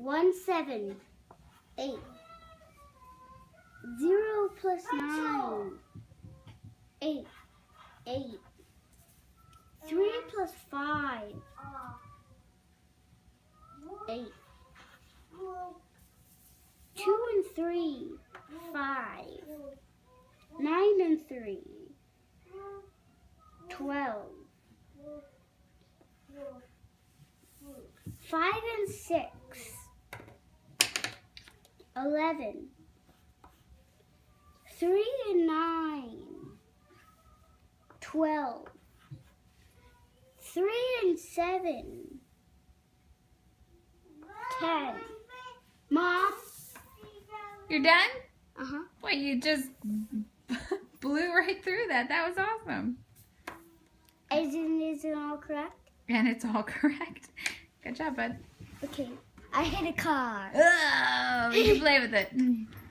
1, 7, 8. 0 plus 9. 8. 8. 3 plus 5. 8. 2 and 3. 5. 9 and 3. 12. 5 and 6. 11. 3 and 9. 12. 3 and 7. 10. Mom? You're done? Uh-huh. Well, you just blew right through that. That was awesome. Is it all correct? And it's all correct. Good job, bud. Okay. I hit a car. Oh, you can play with it.